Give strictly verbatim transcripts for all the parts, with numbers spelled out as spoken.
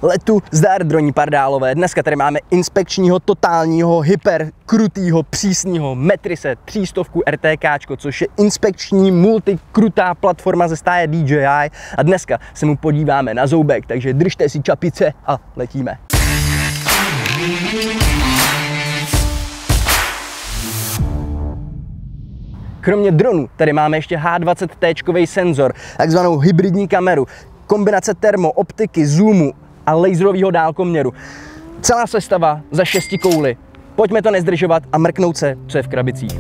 letu. Zdar, droní pardálové. Dneska tady máme inspekčního, totálního, hyper krutýho, přísného Metrise třístovku RTKčko, což je inspekční multikrutá platforma ze stáje D J I. A dneska se mu podíváme na zoubek, takže držte si čapice a letíme. Kromě dronu tady máme ještě H dvacet T senzor, takzvanou hybridní kameru, kombinace termo, optiky, zoomu a laserového dálkoměru. Celá sestava za šesti kouly. Pojďme to nezdržovat a mrknout se, co je v krabicích.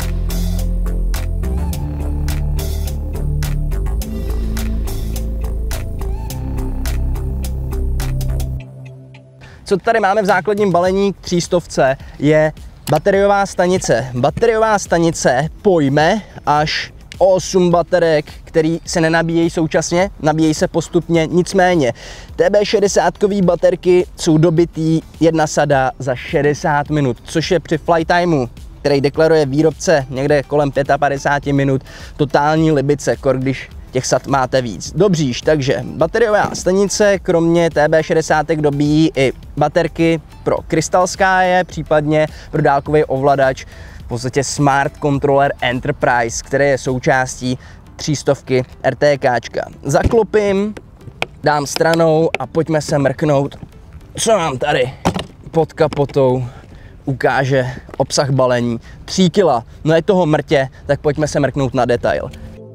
Co tady máme v základním balení k třístovce je bateriová stanice. Bateriová stanice pojme až osm baterek, který se nenabíjejí současně, nabíjejí se postupně, nicméně T B šedesát baterky jsou dobitý jedna sada za šedesát minut, což je při flight timeu, který deklaruje výrobce někde kolem padesát pět minut, totální libice, kor když těch sad máte víc. Dobříš, takže bateriová stanice kromě T B šedesát dobíjí i baterky pro Crystal Sky, případně pro dálkový ovladač, v podstatě Smart Controller Enterprise, který je součástí třístovky RTKčka. Zaklopím, dám stranou a pojďme se mrknout, co nám tady pod kapotou ukáže obsah balení. tři kila, no je toho mrtě, tak pojďme se mrknout na detail.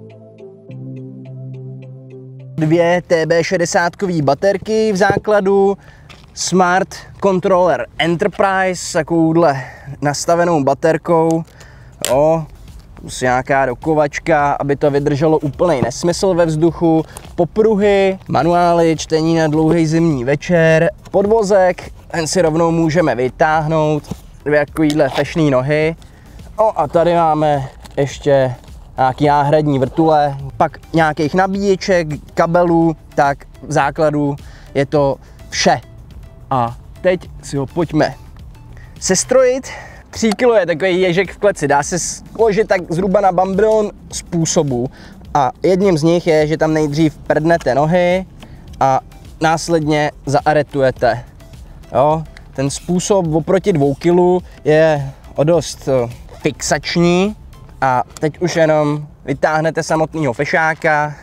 Dvě T B šedesát baterky v základu, Smart Controller Enterprise s takovouhle nastavenou baterkou, jo, plus nějaká dokovačka, aby to vydrželo úplný nesmysl ve vzduchu, popruhy, manuály, čtení na dlouhý zimní večer, podvozek, ten si rovnou můžeme vytáhnout, dvě takovýhle fešný nohy. No a tady máme ještě nějaký náhradní vrtule, pak nějakých nabíječek, kabelů, tak v základu je to vše. A teď si ho pojďme sestrojit. tři kila je takový ježek v kleci, dá se složit tak zhruba na bambilion způsobů. A jedním z nich je, že tam nejdřív prdnete nohy a následně zaaretujete. Jo? Ten způsob oproti dvou kilům je o dost fixační. A teď už jenom vytáhnete samotného fešáka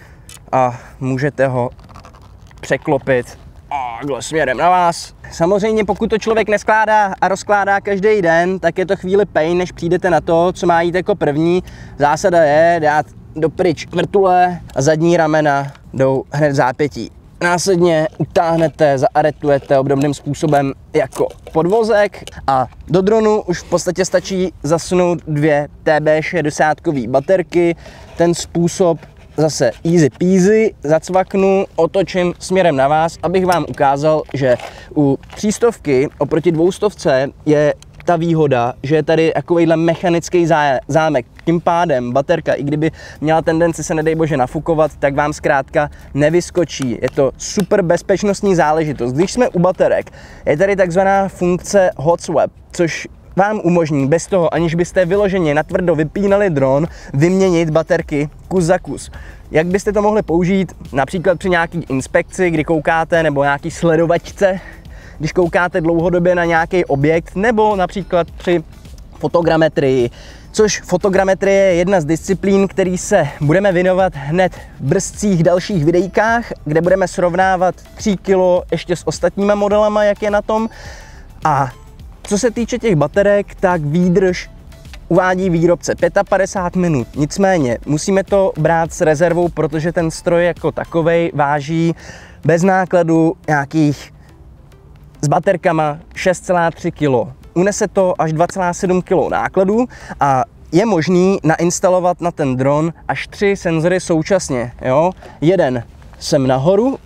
a můžete ho překlopit takhle směrem na vás. Samozřejmě pokud to člověk neskládá a rozkládá každý den, tak je to chvíli pain, než přijdete na to, co má jít jako první. Zásada je dát dopryč vrtule a zadní ramena jdou hned v zápětí. Následně utáhnete, zaaretujete obdobným způsobem jako podvozek a do dronu už v podstatě stačí zasunout dvě T B šedesát baterky. Ten způsob zase easy peasy, zacvaknu, otočím směrem na vás, abych vám ukázal, že u třístovky oproti dvoustovce je ta výhoda, že je tady takovýhle mechanický zámek. Tím pádem baterka, i kdyby měla tendenci se nedej bože nafukovat, tak vám zkrátka nevyskočí. Je to super bezpečnostní záležitost. Když jsme u baterek, je tady takzvaná funkce hot swap, což vám umožní bez toho, aniž byste vyloženě natvrdo vypínali dron, vyměnit baterky kus za kus. Jak byste to mohli použít například při nějaký inspekci, kdy koukáte, nebo nějaký sledovačce, když koukáte dlouhodobě na nějaký objekt, nebo například při fotogrametrii, což fotogrametrie je jedna z disciplín, který se budeme věnovat hned v brzcích dalších videjkách, kde budeme srovnávat tři kila ještě s ostatníma modelama, jak je na tom. A co se týče těch baterek, tak výdrž uvádí výrobce padesát pět minut. Nicméně musíme to brát s rezervou, protože ten stroj jako takovej váží bez nákladu nějakých s baterkama šest celá tři kila. Unese to až dva celá sedm kila nákladu a je možný nainstalovat na ten dron až tři senzory současně. Jo? Jeden sem nahoru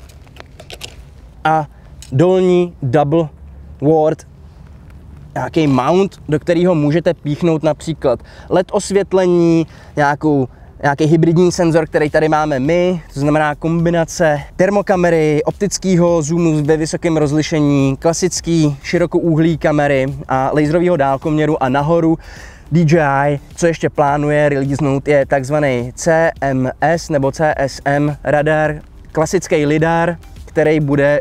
a dolní double ward, nějaký mount, do kterého můžete píchnout například L E D osvětlení, nějakou, nějaký hybridní senzor, který tady máme my, to znamená kombinace termokamery, optického zoomu ve vysokém rozlišení, klasický širokouhlý kamery a laserového dálkoměru a nahoru D J I, co ještě plánuje releasenout, je takzvaný C M S nebo C S M radar, klasický lidar, který bude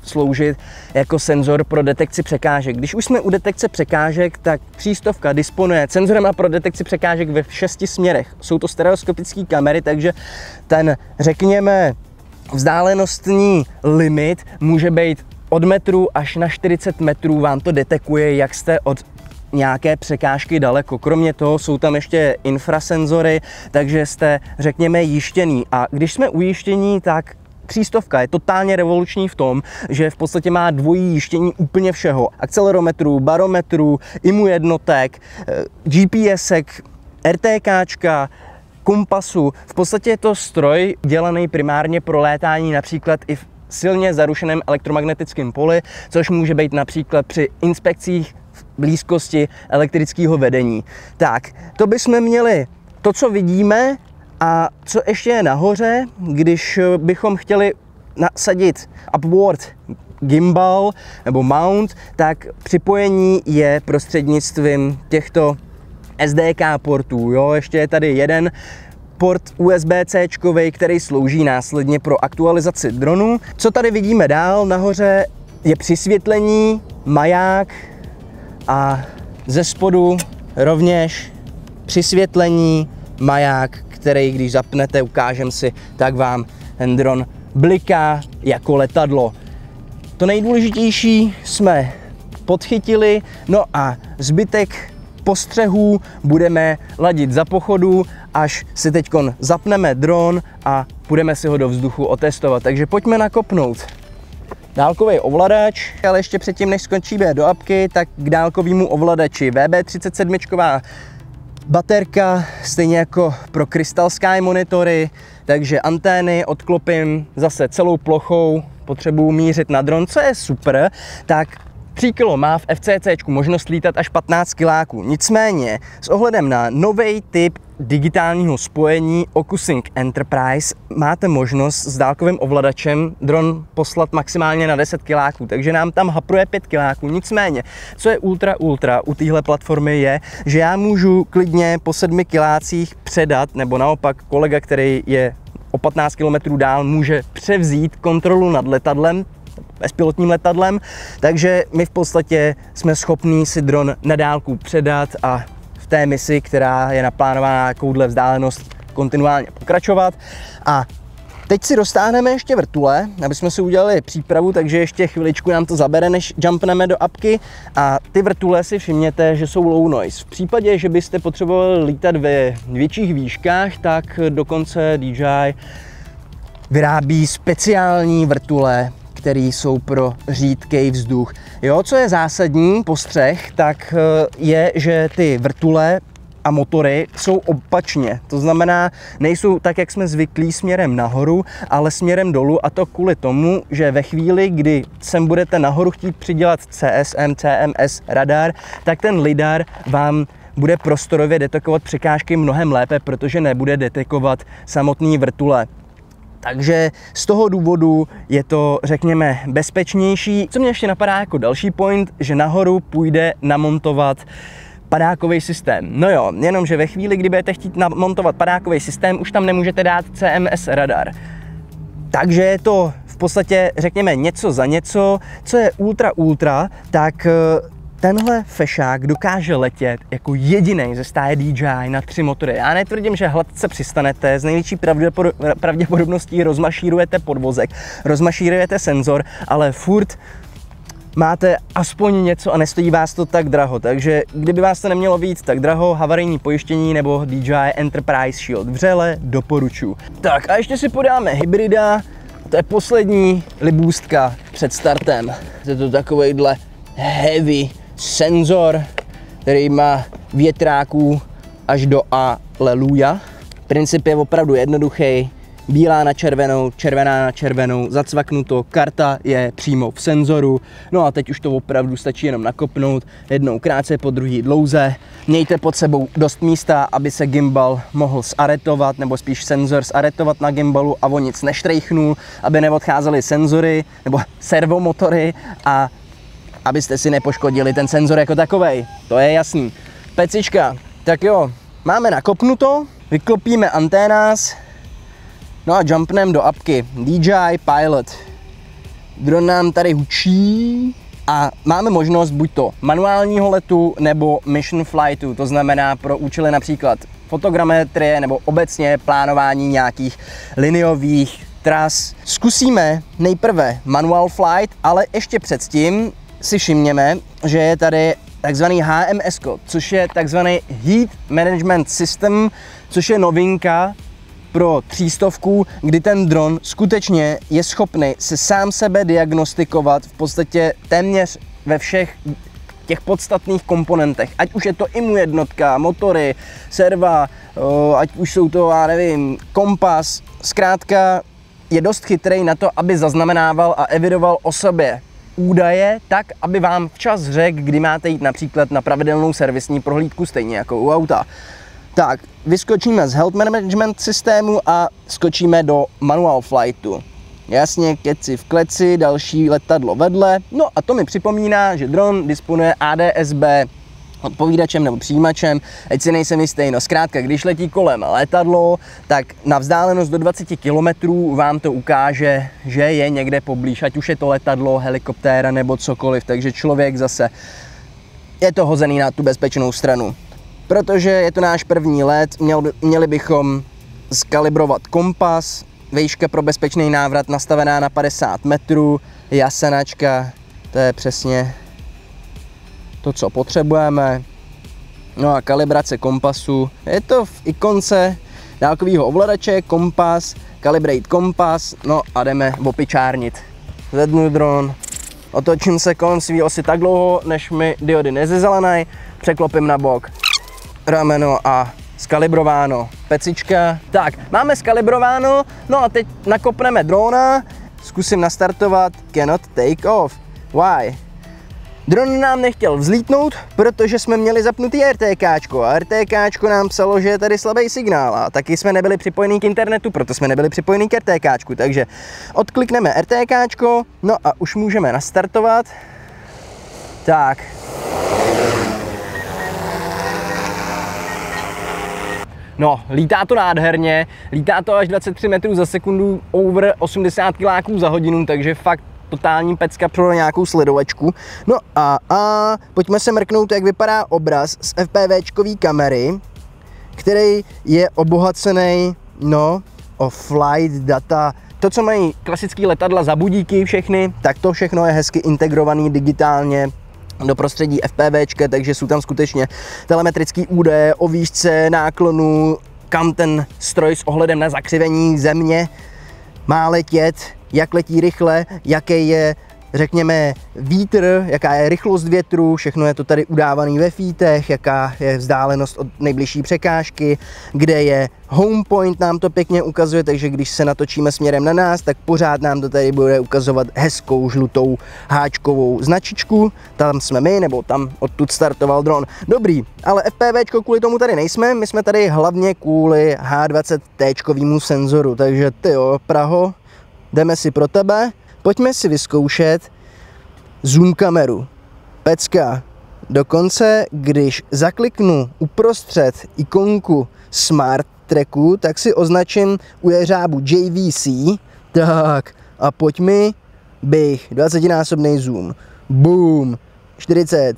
sloužit jako senzor pro detekci překážek. Když už jsme u detekce překážek, tak třístovka disponuje senzorem pro detekci překážek ve šesti směrech. Jsou to stereoskopické kamery, takže ten, řekněme, vzdálenostní limit může být od metru až na čtyřicet metrů, vám to detekuje, jak jste od nějaké překážky daleko. Kromě toho jsou tam ještě infrasenzory, takže jste, řekněme, jištěný. A když jsme ujištění, tak třístovka je totálně revoluční v tom, že v podstatě má dvojí jištění úplně všeho. Akcelerometru, barometru, I M U jednotek, G P S ek, RTKčka, kompasu. V podstatě je to stroj dělaný primárně pro létání například i v silně zarušeném elektromagnetickém poli, což může být například při inspekcích v blízkosti elektrického vedení. Tak, to bychom měli to, co vidíme, a co ještě je nahoře, když bychom chtěli nasadit upward gimbal nebo mount, tak připojení je prostřednictvím těchto S D K portů. Jo? Ještě je tady jeden port U S B C, který slouží následně pro aktualizaci dronu. Co tady vidíme dál? Nahoře je přisvětlení, maják a ze spodu rovněž přisvětlení, maják, který když zapnete, ukážem si, tak vám ten dron bliká jako letadlo. To nejdůležitější jsme podchytili, no a zbytek postřehů budeme ladit za pochodu, až si teďkon zapneme dron a půjdeme si ho do vzduchu otestovat. Takže pojďme nakopnout dálkový ovladač, ale ještě předtím, než skončíme do apky, tak k dálkovému ovladači V B třicet sedm baterka, stejně jako pro Crystal Sky monitory, takže antény odklopím zase celou plochou, potřebuji mířit na dron, co je super, tak tři kila má v F C C možnost lítat až patnáct kiláků. Nicméně s ohledem na nový typ digitálního spojení OcuSync Enterprise máte možnost s dálkovým ovladačem dron poslat maximálně na deset kiláků, takže nám tam hapruje pět kiláků. Nicméně, co je ultra ultra u téhle platformy je, že já můžu klidně po sedmi kilácích předat, nebo naopak kolega, který je o patnáct kilometrů dál, může převzít kontrolu nad letadlem, bezpilotním letadlem, takže my v podstatě jsme schopní si dron na dálku předat a v té misi, která je naplánovaná takovouhle vzdálenost, kontinuálně pokračovat. A teď si dostáhneme ještě vrtule, aby jsme si udělali přípravu, takže ještě chviličku nám to zabere, než jumpneme do apky. A ty vrtule si všimněte, že jsou low noise. V případě, že byste potřebovali lítat ve větších výškách, tak dokonce D J I vyrábí speciální vrtule, které jsou pro řídký vzduch. Jo, co je zásadní postřeh, tak je, že ty vrtule a motory jsou opačně. To znamená, nejsou tak, jak jsme zvyklí, směrem nahoru, ale směrem dolů, a to kvůli tomu, že ve chvíli, kdy sem budete nahoru chtít přidělat C S M, C M S radar, tak ten lidar vám bude prostorově detekovat překážky mnohem lépe, protože nebude detekovat samotný vrtule. Takže z toho důvodu je to, řekněme, bezpečnější. Co mě ještě napadá jako další point, že nahoru půjde namontovat padákový systém. No jo, jenomže ve chvíli, kdy budete chtít namontovat padákový systém, už tam nemůžete dát C M S radar. Takže je to v podstatě, řekněme, něco za něco. Co je ultra ultra, tak tenhle fešák dokáže letět jako jediný ze stáje D J I na tři motory. Já netvrdím, že hladce přistanete, z největší pravděpodobností rozmašírujete podvozek, rozmašírujete senzor, ale furt máte aspoň něco a nestojí vás to tak draho. Takže kdyby vás to nemělo být tak draho, havarijní pojištění nebo D J I Enterprise Shield vřele doporučuji. Tak a ještě si podáme hybrida, to je poslední libůstka před startem. Je to takovejhle heavy senzor, který má větráků až do Aleluja. Princip je opravdu jednoduchý. Bílá na červenou, červená na červenou, zacvaknuto, karta je přímo v senzoru. No a teď už to opravdu stačí jenom nakopnout, jednou krátce, po druhý dlouze. Mějte pod sebou dost místa, aby se gimbal mohl zaretovat, nebo spíš senzor zaretovat na gimbalu a o nic neštrejchnul, aby neodcházely senzory nebo servomotory a abyste si nepoškodili ten senzor jako takovej. To je jasný. Pecička. Tak jo, máme nakopnuto, vyklopíme anténás, no a jumpneme do apky D J I Pilot. Dron nám tady hučí a máme možnost buď to manuálního letu nebo mission flightu, to znamená pro účely například fotogrametrie nebo obecně plánování nějakých liniových tras. Zkusíme nejprve manual flight, ale ještě předtím si všimněme, že je tady takzvaný H M S, což je takzvaný Heat Management System, což je novinka pro třístovku, kdy ten dron skutečně je schopný si sám sebe diagnostikovat v podstatě téměř ve všech těch podstatných komponentech. Ať už je to I M U jednotka, motory, serva, ať už jsou to, já nevím, kompas. Zkrátka je dost chytrý na to, aby zaznamenával a evidoval o sobě údaje tak, aby vám včas řekl, kdy máte jít například na pravidelnou servisní prohlídku, stejně jako u auta. Tak, vyskočíme z Health Management systému a skočíme do Manual Flightu. Jasně, keci v kleci, další letadlo vedle. No a to mi připomíná, že dron disponuje A D S B odpovídačem nebo přijímačem, ať si nejsem jistý. No zkrátka, když letí kolem letadlo, tak na vzdálenost do dvacet kilometrů vám to ukáže, že je někde poblíž, ať už je to letadlo, helikoptéra nebo cokoliv, takže člověk zase je to hozený na tu bezpečnou stranu. Protože je to náš první let, měl, měli bychom skalibrovat kompas, výška pro bezpečný návrat nastavená na padesát metrů, jasanačka, to je přesně to, co potřebujeme. No a kalibrace kompasu, je to v ikonce dálkového ovladače, kompas, calibrate kompas, no a jdeme opičárnit. Zvednu dron, otočím se kolem svý osy tak dlouho, než mi diody nezezelenají, překlopím na bok, rameno a skalibrováno. Pecička. Tak, máme skalibrováno, no a teď nakopneme drona, zkusím nastartovat, cannot take off. Why? Dron nám nechtěl vzlítnout, protože jsme měli zapnutý RTKčko a RTKčko nám psalo, že je tady slabý signál a taky jsme nebyli připojení k internetu, proto jsme nebyli připojení k RTKčku, takže odklikneme RTKčko, no a už můžeme nastartovat. Tak. No, lítá to nádherně, lítá to až dvacet tři metrů za sekundu, over osmdesát kiláků za hodinu, takže fakt totální pecka pro nějakou sledovačku. No a, a pojďme se mrknout, jak vypadá obraz z FPVčkové kamery, který je obohacený, no, o flight data. To, co mají klasické letadla za budíky všechny, tak to všechno je hezky integrovaný digitálně do prostředí FPVčka, takže jsou tam skutečně telemetrické údaje o výšce, náklonu, kam ten stroj s ohledem na zakřivení země má letět, jak letí rychle, jaký je, řekněme, vítr, jaká je rychlost větru, všechno je to tady udávané ve feetech, jaká je vzdálenost od nejbližší překážky, kde je home point, nám to pěkně ukazuje, takže když se natočíme směrem na nás, tak pořád nám to tady bude ukazovat hezkou žlutou háčkovou značičku, tam jsme my, nebo tam odtud startoval dron. Dobrý, ale FPVčko kvůli tomu tady nejsme, my jsme tady hlavně kvůli H dvacet T čkovému senzoru, takže tyjo, Praho, jdeme si pro tebe. Pojďme si vyzkoušet zoom kameru. Pecka. Dokonce, když zakliknu uprostřed ikonku Smart Tracku, tak si označím u jeřábu J V C. Tak a pojď mi, bych, dvacetinásobný zoom. Boom. čtyřicet.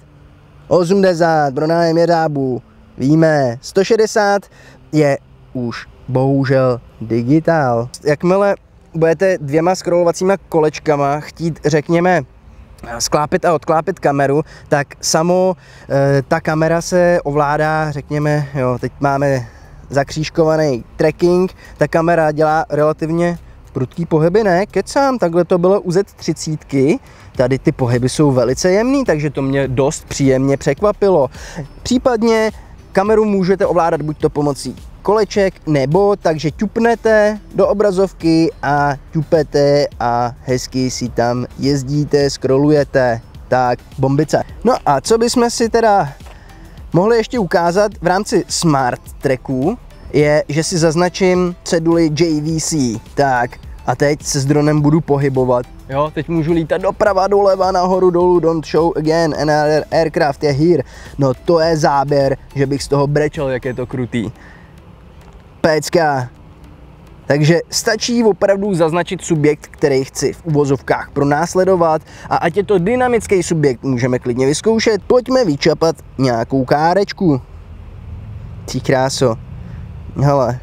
osmdesát pro nájem jeřábu. Víme. sto šedesát je už bohužel digitál. Jakmile budete dvěma scrollovacíma kolečkama chtít, řekněme, sklápit a odklápit kameru, tak samo e, ta kamera se ovládá, řekněme, jo, teď máme zakřížkovaný tracking, ta kamera dělá relativně prudký pohyby, ne? Kecám, takhle to bylo u Z třicet, tady ty pohyby jsou velice jemný, takže to mě dost příjemně překvapilo. Případně kameru můžete ovládat buď to pomocí koleček, nebo takže ťupnete do obrazovky a ťupete a hezky si tam jezdíte, scrollujete, tak bombice. No a co bychom si teda mohli ještě ukázat v rámci Smart Tracku, je, že si zaznačím ceduly J V C, tak a teď se s dronem budu pohybovat. Jo, teď můžu lítat doprava, doleva, nahoru, dolů, don't show again, another aircraft je here. No to je záběr, že bych z toho brečel, jak je to krutý. Pecka. Takže stačí opravdu zaznačit subjekt, který chci v uvozovkách pronásledovat, a ať je to dynamický subjekt, můžeme klidně vyzkoušet. Pojďme vyčapat nějakou kárečku. Tí kráso. Hele.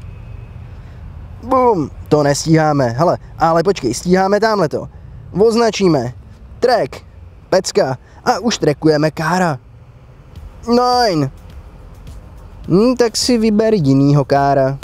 Bum, to nestíháme. Hele, ale počkej, stíháme tamhleto. Označíme. Track. Pecka. A už trackujeme kára. Nine. Hm, tak si vyber jinýho kára.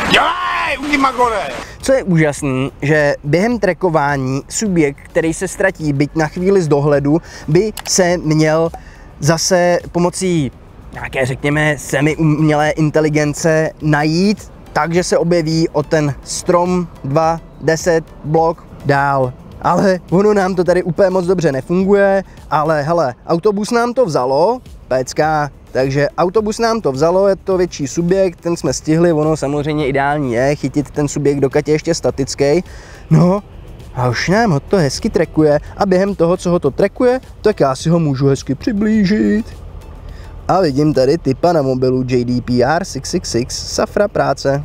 Co je úžasný, že během trackování subjekt, který se ztratí, byť na chvíli z dohledu, by se měl zase pomocí nějaké, řekněme, semi-umělé inteligence najít, takže se objeví o ten strom dva, deset blok dál. Ale ono nám to tady úplně moc dobře nefunguje, ale hele, autobus nám to vzalo, pecka. Takže autobus nám to vzalo, je to větší subjekt, ten jsme stihli, ono samozřejmě ideální je chytit ten subjekt, dokud je ještě statický. No a už nám ho to hezky trackuje a během toho, co ho to trackuje, tak já si ho můžu hezky přiblížit. A vidím tady typa na mobilu J D P R šest set šedesát šest, safra práce.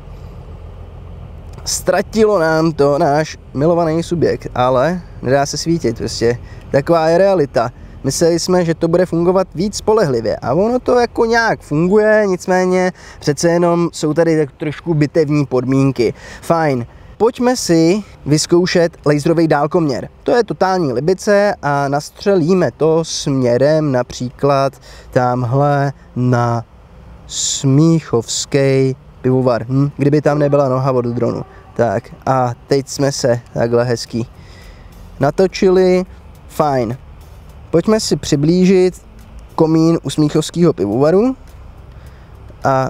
Ztratilo nám to náš milovaný subjekt, ale nedá se svítit, prostě taková je realita. Mysleli jsme, že to bude fungovat víc spolehlivě a ono to jako nějak funguje, nicméně přece jenom jsou tady tak trošku bitevní podmínky. Fajn. Pojďme si vyzkoušet laserový dálkoměr. To je totální libice a nastřelíme to směrem například tamhle na Smíchovský pivovar, hm? Kdyby tam nebyla noha od dronu. Tak a teď jsme se takhle hezky natočili. Fajn. Pojďme si přiblížit komín u Smíchovského pivovaru a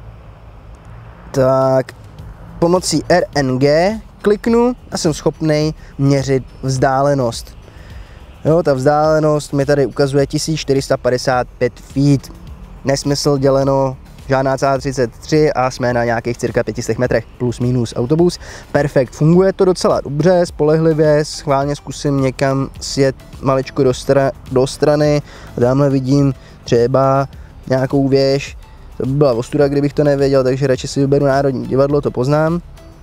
tak pomocí R N G kliknu a jsem schopný měřit vzdálenost. Jo, ta vzdálenost mi tady ukazuje tisíc čtyři sta padesát pět feet. Nesmysl děleno žádná celá třicet tři a jsme na nějakých cirka pěti stech metrech plus minus autobus. Perfekt, funguje to docela dobře, spolehlivě, schválně zkusím někam sjet maličko do, stra do strany. Tamhle vidím třeba nějakou věž, to by byla ostuda, kdybych to nevěděl, takže radši si vyberu Národní divadlo, to poznám.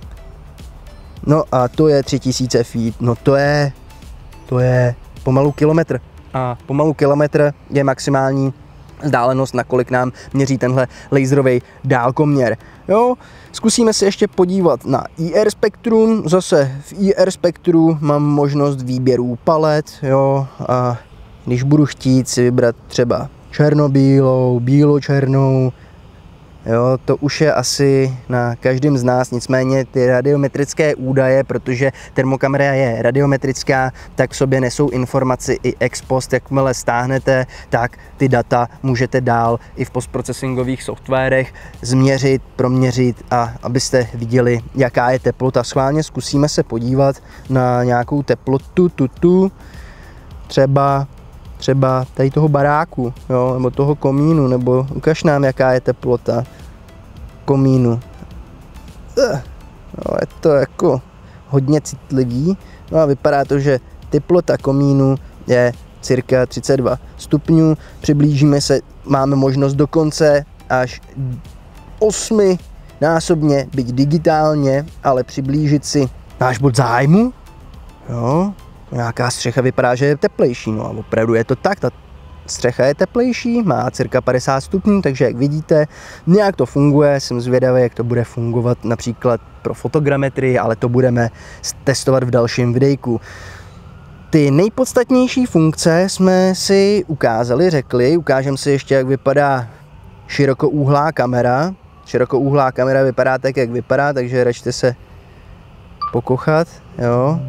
No a to je tři tisíce feet, no to je, to je pomalu kilometr. A pomalu kilometr je maximální vzdálenost, nakolik nám měří tenhle laserový dálkoměr. Jo, zkusíme se ještě podívat na I R spektrum. Zase v I R spektru mám možnost výběrů palet, jo, a když budu chtít si vybrat třeba černobílou, bíločernou, jo, to už je asi na každém z nás, nicméně ty radiometrické údaje, protože termokamera je radiometrická, tak v sobě nesou informaci i ex post, jakmile stáhnete, tak ty data můžete dál i v postprocesingových softwarech změřit, proměřit a abyste viděli, jaká je teplota. Schválně zkusíme se podívat na nějakou teplotu, tutu, třeba třeba tady toho baráku, jo, nebo toho komínu, nebo ukaž nám, jaká je teplota komínu. No, je to jako hodně citlivý, no a vypadá to, že teplota komínu je cirka třicet dva stupňů, přiblížíme se, máme možnost dokonce až osmi násobně, byť digitálně, ale přiblížit si náš bod zájmu, jo. Nějaká střecha vypadá, že je teplejší, no a opravdu je to tak, ta střecha je teplejší, má cirka padesát stupňů, takže jak vidíte, nějak to funguje, jsem zvědavý, jak to bude fungovat například pro fotogrametrii, ale to budeme testovat v dalším videjku. Ty nejpodstatnější funkce jsme si ukázali, řekli, ukážem si ještě, jak vypadá širokouhlá kamera. Širokouhlá kamera vypadá tak, jak vypadá, takže račte se pokochat, jo.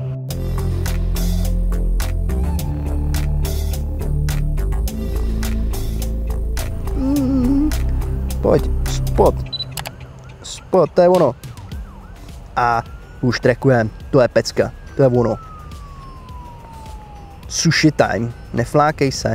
Pojď, spot, spot, to je ono. A už trackujeme, to je pecka, to je ono. Sushi time, neflákej se.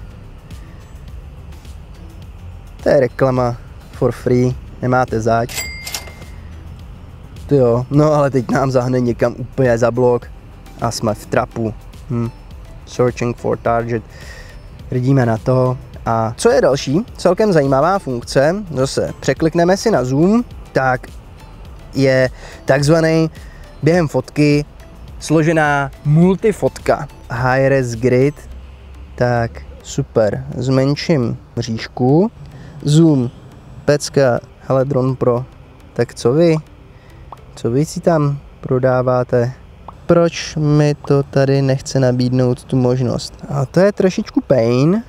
To je reklama for free, nemáte zač. To jo, no ale teď nám zahne někam úplně za blok a jsme v trapu. Hm. Searching for target, vidíme na to. A co je další, celkem zajímavá funkce, zase překlikneme si na zoom, tak je takzvaný během fotky složená multifotka. High-res grid, tak super, zmenším mřížku, zoom, pecka, hele Drone Pro, tak co vy? Co vy si tam prodáváte? Proč mi to tady nechce nabídnout tu možnost? A to je trošičku pain.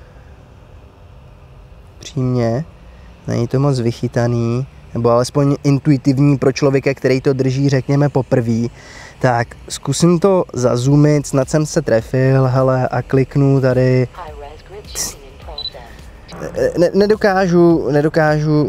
Přímě. Není to moc vychytaný, nebo alespoň intuitivní pro člověka, který to drží, řekněme, poprvé. Tak zkusím to zazoomit, snad jsem se trefil, hele, a kliknu tady. Ne, nedokážu, nedokážu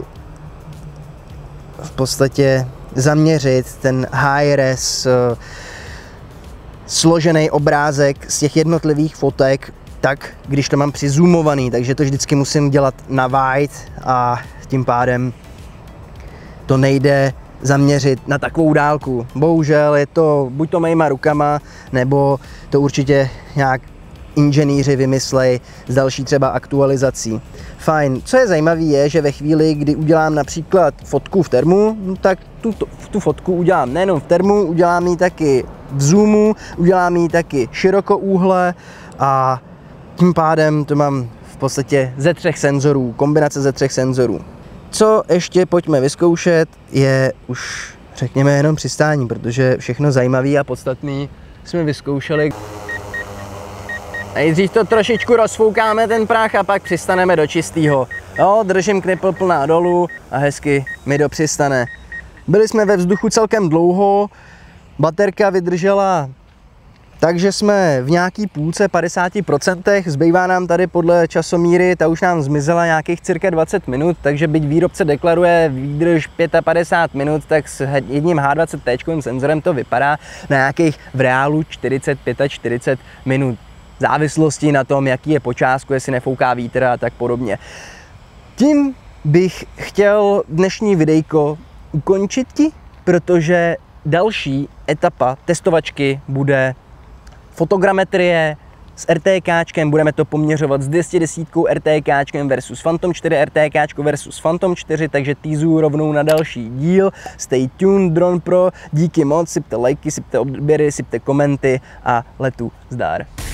v podstatě zaměřit ten high-res uh, složený obrázek z těch jednotlivých fotek, tak, když to mám přizumovaný, takže to vždycky musím dělat na wide a tím pádem to nejde zaměřit na takovou dálku. Bohužel je to buď to mýma rukama, nebo to určitě nějak inženýři vymyslej s další třeba aktualizací. Fajn. Co je zajímavé je, že ve chvíli, kdy udělám například fotku v termu, tak tu, tu fotku udělám nejenom v termu, udělám ji taky v zoomu, udělám ji taky širokoúhle a tím pádem to mám v podstatě ze třech senzorů, kombinace ze třech senzorů. Co ještě pojďme vyzkoušet, je už řekněme jenom přistání, protože všechno zajímavé a podstatné jsme vyzkoušeli. Nejdřív to trošičku rozfoukáme ten prach a pak přistaneme do čistého. Jo, držím knipl plná dolů a hezky mi dopřistane. Byli jsme ve vzduchu celkem dlouho, baterka vydržela takže jsme v nějaký půlce padesát procent, zbývá nám tady podle časomíry, ta už nám zmizela nějakých cirka dvacet minut, takže byť výrobce deklaruje výdrž padesát pět minut, tak s jedním H dvacet T senzorem to vypadá na nějakých v reálu čtyřicet čtyřicet pět minut. V závislosti na tom, jaký je počásku, jestli nefouká vítr a tak podobně. Tím bych chtěl dnešní videjko ukončit ti, protože další etapa testovačky bude fotogrametrie s RTKčkem, budeme to poměřovat s dvě stě deset RTKčkem versus Phantom čtyři RTKčko versus Phantom čtyři, takže teasu rovnou na další díl. Stay tuned, Drone Pro, díky moc, sypte lajky, sypte odběry, sypte komenty a letu zdar.